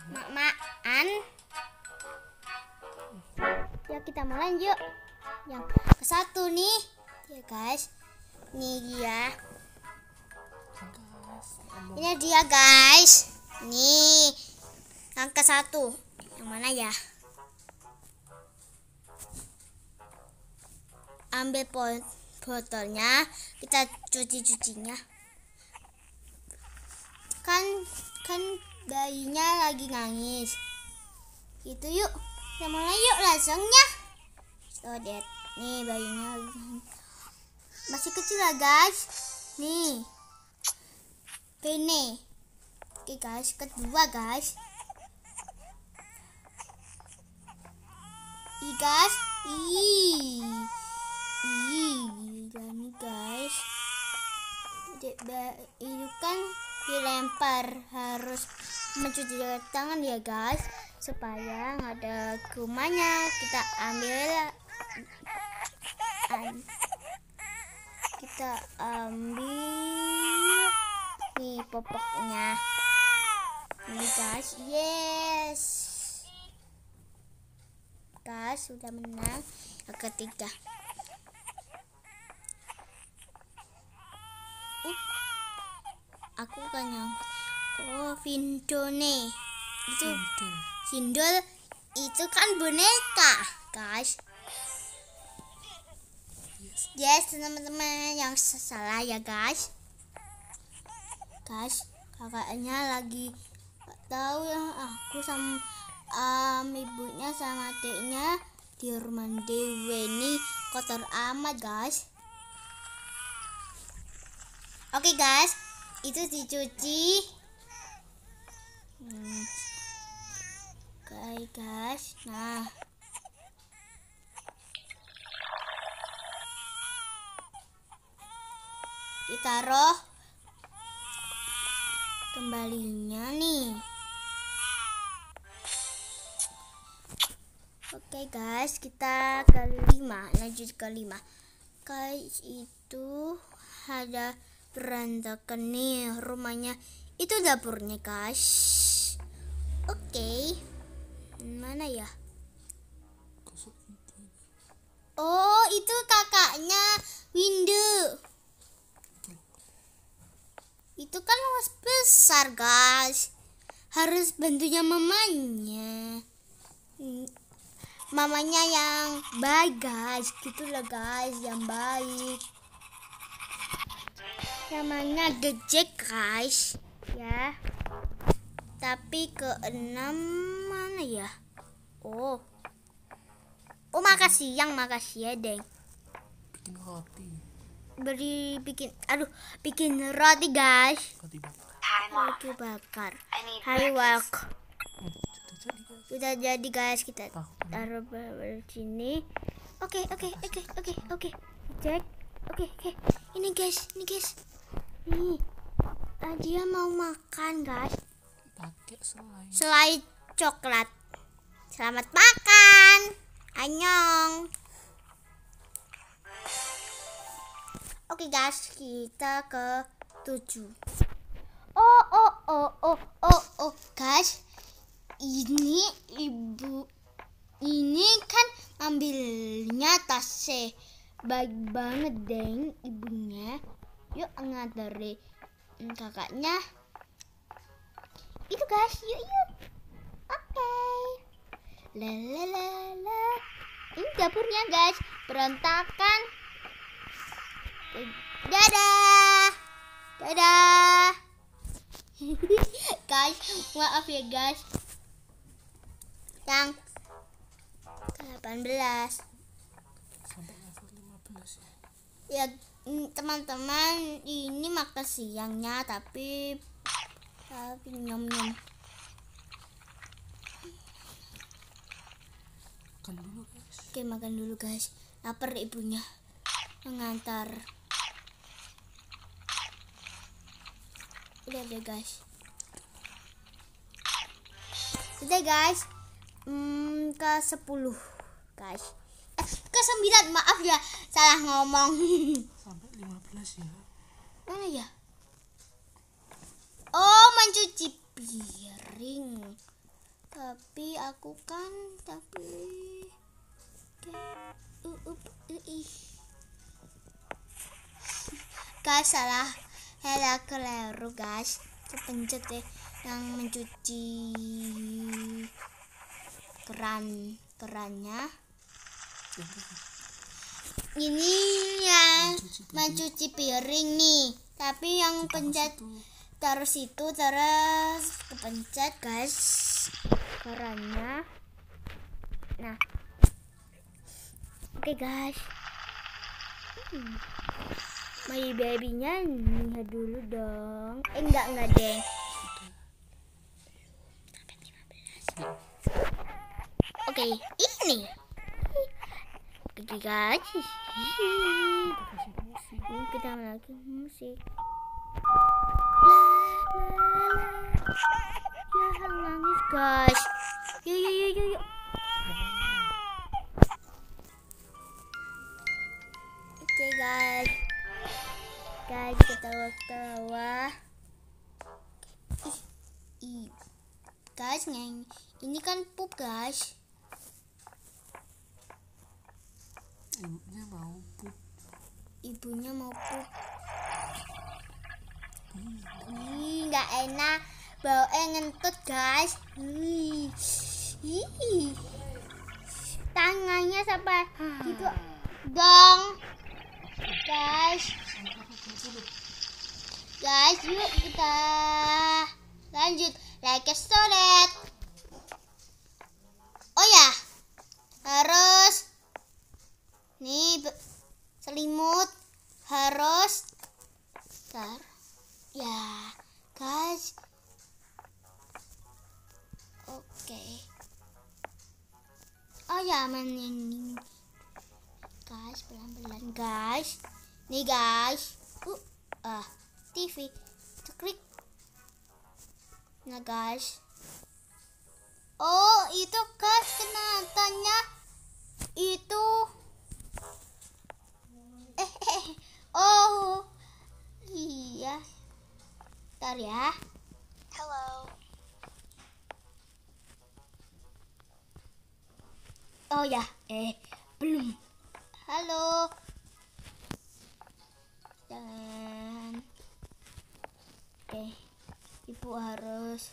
mak-makan. Ya kita mulai yuk. Yang ke satu nih, ya guys. Ini dia. Ini dia guys. Nih, yang ke satu. Yang mana ya? Ambil botolnya, kita cucinya. Kan bayinya lagi nangis. Itu yuk. Kita mulai yuk langsungnya. So that. Nih bayinya lagi nangis. Masih kecil lah guys. Nih. Ini. Oke guys, kedua guys. Guys. Gila nih guys. Itu kan dilempar, harus mencuci tangan ya guys, supaya nggak ada kumannya. Kita ambil nih popoknya nih guys. Yes guys, sudah menang. Yang ketiga. Aku kan yang Vindo nih. Itu Vindo itu kan boneka guys. Yes teman-teman, yang salah ya guys. Kakaknya lagi gak tahu ya, aku sama ibunya sama adiknya di rumah Dewi. Ini kotor amat guys. Oke guys, itu dicuci. Oke guys, nah ditaruh kembalinya nih. Oke guys, kita lanjut ke 5 guys. Itu ada berantakan nih rumahnya. Itu dapurnya guys. Oke, mana ya? Oh, itu kakaknya Windu. Itu kan luas besar guys, harus bantunya mamanya. Mamanya yang baik guys, gitulah guys, yang baik. Namanya Gejek guys ya. Tapi ke-6 mana ya? Oh makasih ya Deng. Bikin roti. Bikin roti guys. Roti bakar. Hari walk. Sudah jadi guys, kita taruh di sini. Oke. Cek. Oke. Ini guys. Nih. Dia mau makan guys. Pakai selai coklat. Selamat makan. Annyeong. Oke guys, kita ke 7. Oh guys. Ini kan ambilnya tasnya. Baik banget Deng ibunya. Yuk nganterin kakaknya. Itu guys, yuk. Oke. La. Ini dapurnya guys, berantakan. Dadah. Guys, maaf ya guys. Yang 18 sampai level 15 ya teman-teman. Ini makan siangnya tapi nyom. Oke, makan dulu guys. Lapar ibunya mengantar. Udah deh guys. Ke 10 guys. Ke 9, maaf ya, salah ngomong. Sampai 15 ya. Mana ya? Oh, mencuci piring. Tapi aku kan guys, salah keliru guys. Kepencet deh yang mencuci kerannya. Ini yang mencuci piring nih, tapi yang pencet terus kepencet guys kerannya. Nah, oke guys, my babynya lihat dulu dong. Enggak deh. Oke, ini. Oke guys. Ini kita lagi musik. Jangan nangis guys. Yuk. Oke guys, ketawa. Guys, ini kan pup guys. Ibunya mau pup. Nggak enak, baunya ngentut guys. Tangannya sampai gitu dong guys. Yuk kita lanjut like storet. Oh ya, harus nih selimut harus ya guys. Oke. Oh ya, ini guys, pelan-pelan guys. Nih guys, TV klik. Nah guys, oh itu guys kenatannya itu oh iya, ntar ya. Hello. Oh ya, belum. Halo. Dan ibu harus.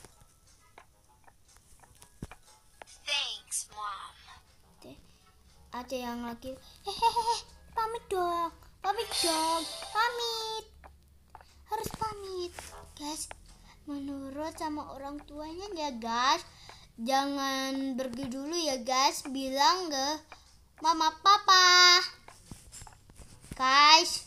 Thanks, Mom. Ada yang lagi. Pamit dong. Harus pamit, guys. Menurut sama orang tuanya ya, guys. Jangan pergi dulu ya, guys. Bilang ke mama papa. Guys.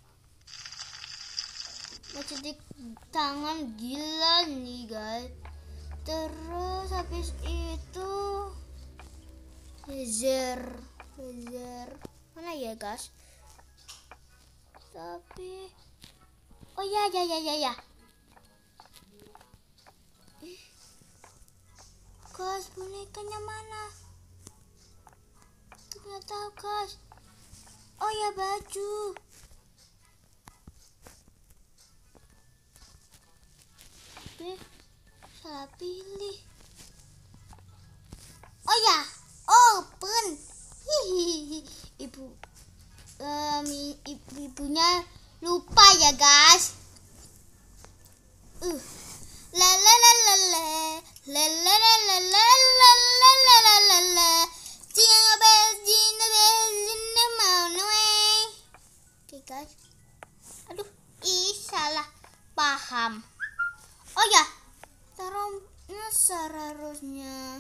Mencuci tangan gila nih, guys. Terus habis itu laser mana ya, guys? Tapi oh ya. Guys, bonekanya mana? Nggak tahu, guys. Oh ya, baju. Salah pilih. Oh ya, open. Ibunya lupa ya, guys. Oke guys, aduh, salah paham. Oh ya, taruh harusnya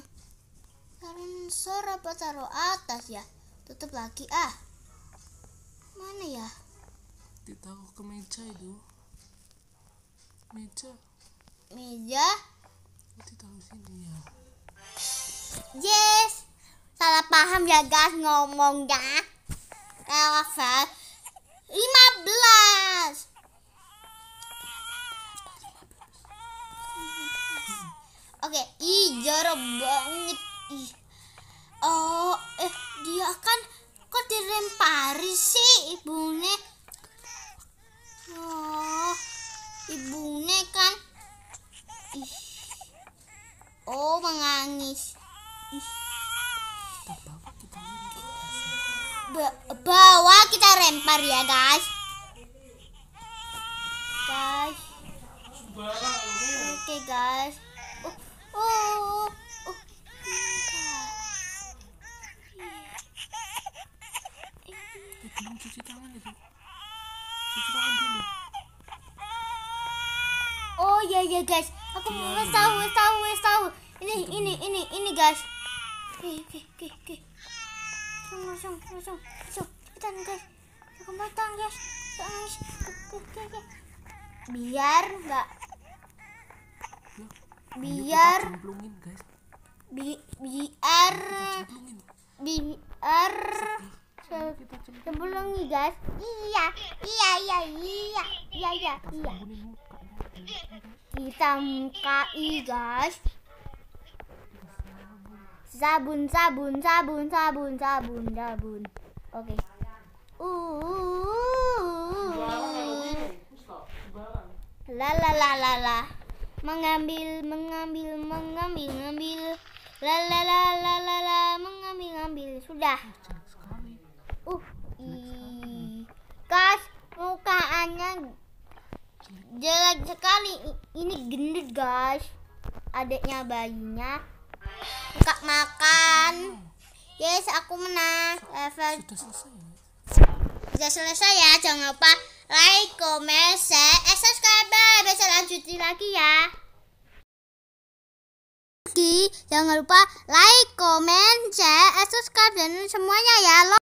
apa taruh atas ya? Tutup lagi mana ya? Ditaruh ke meja itu. Meja ditaruh sini ya. Yes, salah paham ya guys ngomongnya. Level 15. Oke, jorok banget. Dia kan kok dilempari sih ibunya. Ibunya kan mengangin. nangis. Kita bawa kita lempar. Bawa kita lempar ya guys. Guys. Oke guys. Belum cuci tangan itu. Cuci tangan dulu. Oh iya guys. Aku wes tahu. Ini guys. Oke. Langsung. Cepetan guys. Cepetan guys. Oke. Biar Cemplungin guys. biar cemplungi guys. Iya. Sambunin muka ya. Kita mukai guys. Sabun. Oke. La. Mengambil. La. Mengambil. Sudah. Guys, mukanya jelek sekali. Ini gendut guys. Adiknya bayinya suka makan. Yes, aku menang. Level Sudah selesai ya. sudah selesai ya. Jangan lupa like, comment, share, subscribe. Bisa lanjutin lagi ya. Jangan lupa like, comment, share, subscribe dan semuanya ya.